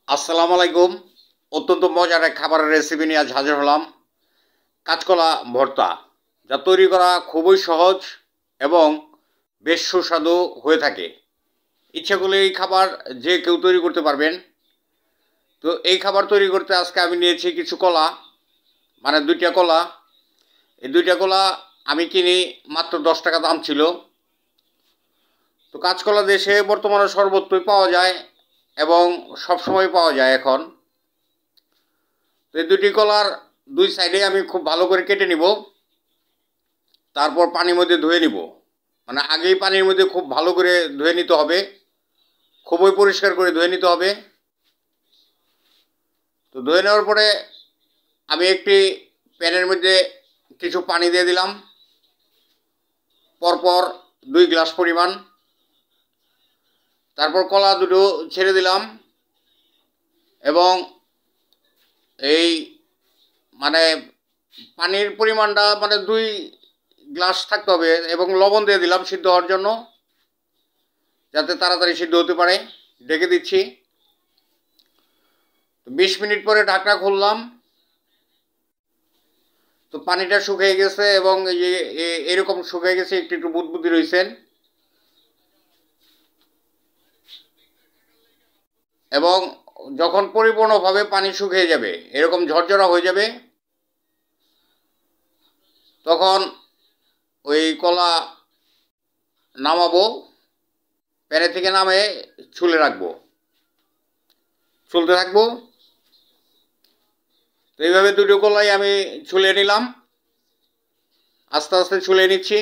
আসসালামু আলাইকুম। অত্যন্ত মজার এক খাবারের রেসিপি নিয়ে আজ হাজির হলাম। কাঁচকলা ভর্তা, যা তৈরি করা খুবই সহজ এবং বেশ সুস্বাদু হয়ে থাকে। ইচ্ছা করলে এই খাবার যে কেউ তৈরি করতে পারবেন। তো এই খাবার তৈরি করতে আজকে আমি নিয়েছি কিছু কলা, মানে 2টা কলা। এই 2টা কলা আমি কিনি, মাত্র 10 টাকা দাম ছিল। তো কাঁচকলা দেশে বর্তমানে সর্বত্রই পাওয়া যায় এবং সবসময় পাওয়া যায় এখন। তো এই 2টি কলার 2 সাইডে আমি খুব ভালো করে কেটে নিব, তারপর পানির মধ্যে ধুয়ে নিব। মানে আগেই পানির মধ্যে খুব ভালো করে ধুয়ে নিতে হবে, খুবই পরিষ্কার করে ধুয়ে নিতে হবে। তো ধুয়ে নেওয়ার পরে আমি একটি প্যানের মধ্যে কিছু পানি দিয়ে দিলাম, পরপর 2 গ্লাস পরিমাণ। তারপর কলা দুটো ছেড়ে দিলাম এবং এই মানে পানির পরিমাণটা মানে 2 গ্লাস থাকতে হবে এবং লবণ দিয়ে দিলাম সিদ্ধ হওয়ার জন্য, যাতে তাড়াতাড়ি সিদ্ধ হতে পারে। ঢেকে দিচ্ছি। 20 মিনিট পরে ঢাকনা খুললাম। তো পানিটা শুকিয়ে গেছে এবং এরকম শুকিয়ে গেছে, একটু একটু বুদবুদি রয়েছেন। এবং যখন পরিপূর্ণভাবে পানি শুকিয়ে যাবে, এরকম ঝরঝরা হয়ে যাবে, তখন ওই কলা নামাবো, প্যানে থেকে নামে ছুলে রাখবো, ছুলতে থাকবো। তো এইভাবে 2টো কলাই আমি ছুলে নিলাম, আস্তে আস্তে ছুলে নিচ্ছি।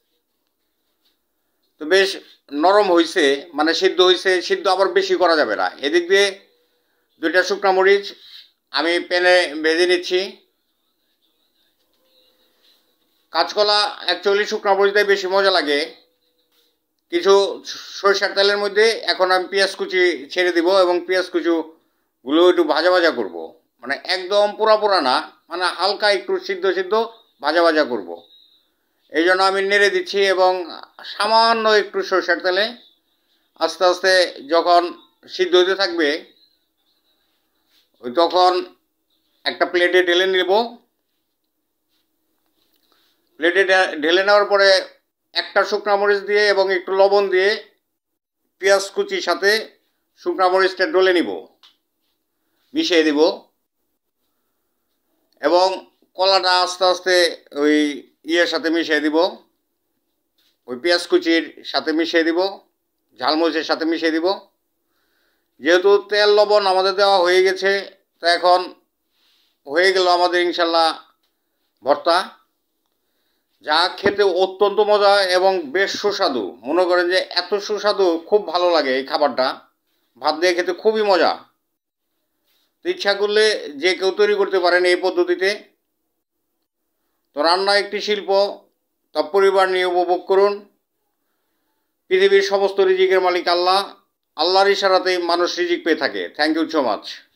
তো বেশ নরম হয়েছে, মানে সিদ্ধ হয়েছে। সিদ্ধ আবার বেশি করা যাবে না। এদিক দিয়ে 2টা শুকনা মরিচ আমি প্যানে ভেজে নিচ্ছি। কাঁচকলা অ্যাকচুয়ালি শুকনা মরিচ দিয়ে বেশি মজা লাগে। কিছু সরিষার তেলের মধ্যে এখন আমি পেঁয়াজ কুচি ছেড়ে দিব এবং পেঁয়াজ কুচিগুলো একটু ভাজা ভাজা করব। মানে একদম পুরা পুরা না, মানে হালকা একটু সিদ্ধ সিদ্ধ ভাজা ভাজা করব। এই জন্য আমি নেড়ে দিচ্ছি এবং সামান্য একটু সরিষার তেলে আস্তে আস্তে যখন সিদ্ধ হতে থাকবে, তখন একটা প্লেটে ঢেলে নেব। প্লেটে ঢেলে নেওয়ার পরে একটা শুকনা মরিচ দিয়ে এবং একটু লবণ দিয়ে পেঁয়াজ কুচির সাথে শুকনা মরিচটা ডলে নিব, মিশিয়ে দিব। এবং কলাটা আস্তে আস্তে ওই ইয়ের সাথে মিশিয়ে দিব, ওই পেঁয়াজ কুচির সাথে মিশিয়ে দিব, ঝালমরিচের সাথে মিশিয়ে দিব। যেহেতু তেল লবণ আমাদের দেওয়া হয়ে গেছে, তা এখন হয়ে গেল আমাদের ইনশাল্লাহ ভর্তা, যা খেতে অত্যন্ত মজা এবং বেশ সুস্বাদু। মনে করেন যে এত সুস্বাদু, খুব ভালো লাগে এই খাবারটা। ভাত দিয়ে খেতে খুবই মজা। ইচ্ছা করলে যে কেউ তৈরি করতে পারেন এই পদ্ধতিতে। তো রান্না একটি শিল্প, তা পরিবার নিয়ে উপভোগ করুন। পৃথিবীর সমস্ত রিজিকের মালিক আল্লাহ। আল্লাহর ইশারাতেই মানুষ রিজিক পেয়ে থাকে। Thank you so much.